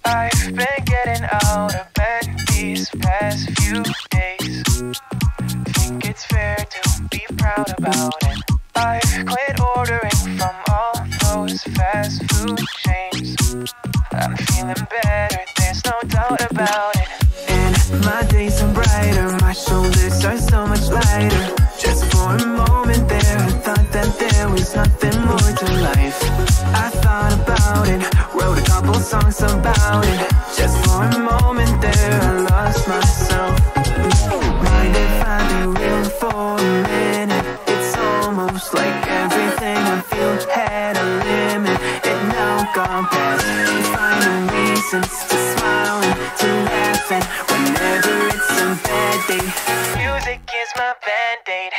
I've been getting out of bed these past few days. Think it's fair to be proud about it. I've quit ordering from all those fast food chains. I'm feeling better, there's no doubt about it. And my days are brighter, my shoulders are so much lighter. Just for a moment there, I thought that there was nothing more to life. I thought about it, wrote a couple songs about it. Just for a moment there, I lost myself. Mind if I be real for a minute? It's almost like everything I feel had a limit. It now gone past, finding reasons to smile and to laugh. And whenever it's a bad day, music is my band-aid.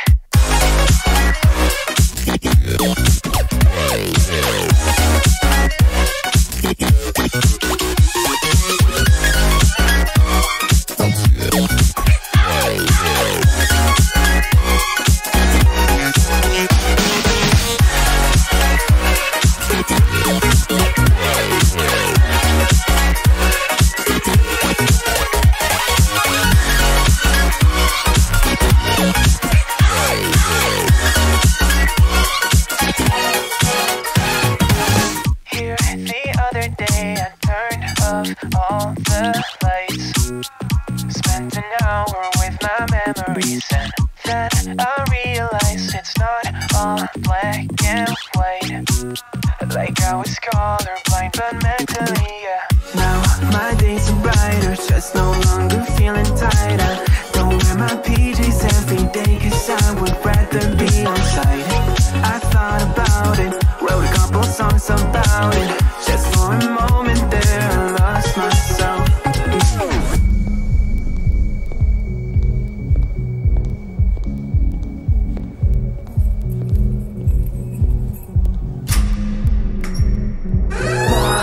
All the lights, spent an hour with my memories, and then I realized it's not all black and white. Like I was colorblind, but mentally, yeah. Now my days are brighter, just no longer feeling tired. I don't wear my PJs every day, cause I would rather be on site. I thought about it, wrote a couple songs about it. Just for a moment there, I lost myself.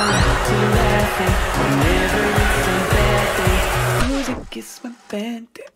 Whenever it's a bad day, music is my band-aid.